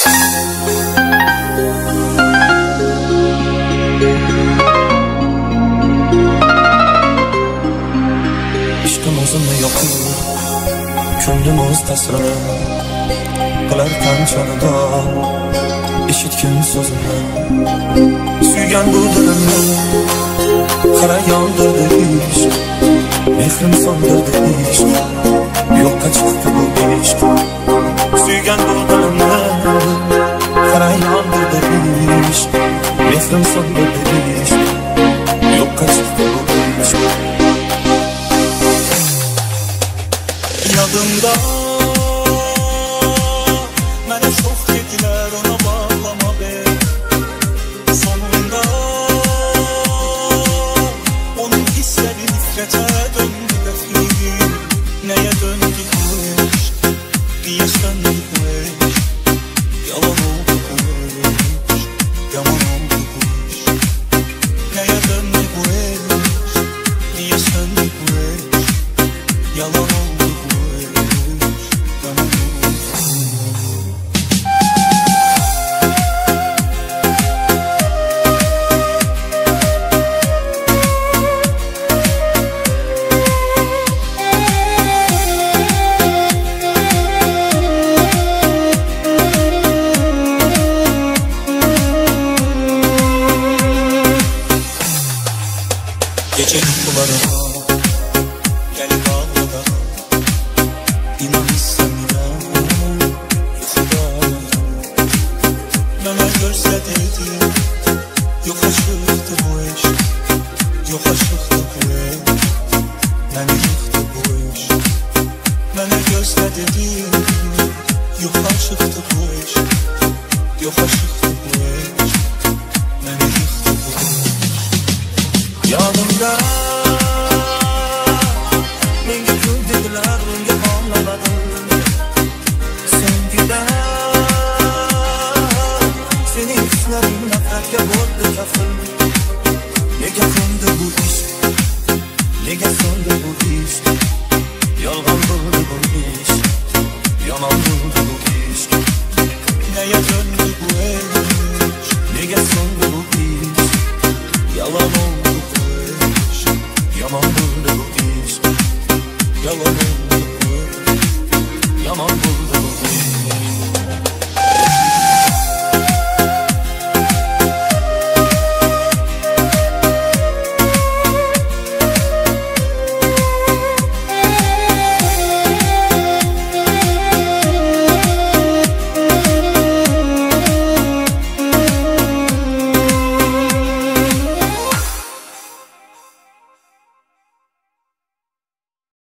İşqimizmi yo'qmi ko'nglimiz tasrini qilar qanchada eshitgin so'zimni suygan bu dilimni qara yondirdi ishq mehrim so'ndirdi ishq yo'qqa chiqdi bu ishq suygan bu dilimni qara yondirdi ishq mehrim so'ndirdi ishq yo'qqa chiqdi bu ishq yadımda mənə çox dedilər ona bağlama be sonunda onun hissləri nifrətə döndü dəfin nəyə döndü bu eşq niyə söndü bu eşq yalan oldu bu eşq yaman oldu bu eşq nəyə döndü bu eşq niyə söndü bu eşq yalan oldu Gece yukarıma gelip ağlada İnan istemiyorum yuxuda Mənə görsədiydi yox aşıqdı bu eşq yox aşıqdı bu eşq məni yıxdı bu eşq Mənə görsədiydi yox aşıqdı bu eşq yox aşıqdı bu eşq məni yıxdı bu eşq Yanımda menga ko'p dedilar unga anlamadim sevgida sening hislaring nafratga bo'ldi kafil nega so'ndi bu ishq nega so'ndi bu ishq yolg'on bo'ldi bu ishq yomon bo'ldi bu ishq nega so'ndi bu ishq nega so'ndi bu ishq yalan oldu Yaman oldu bu iş, yalan oldu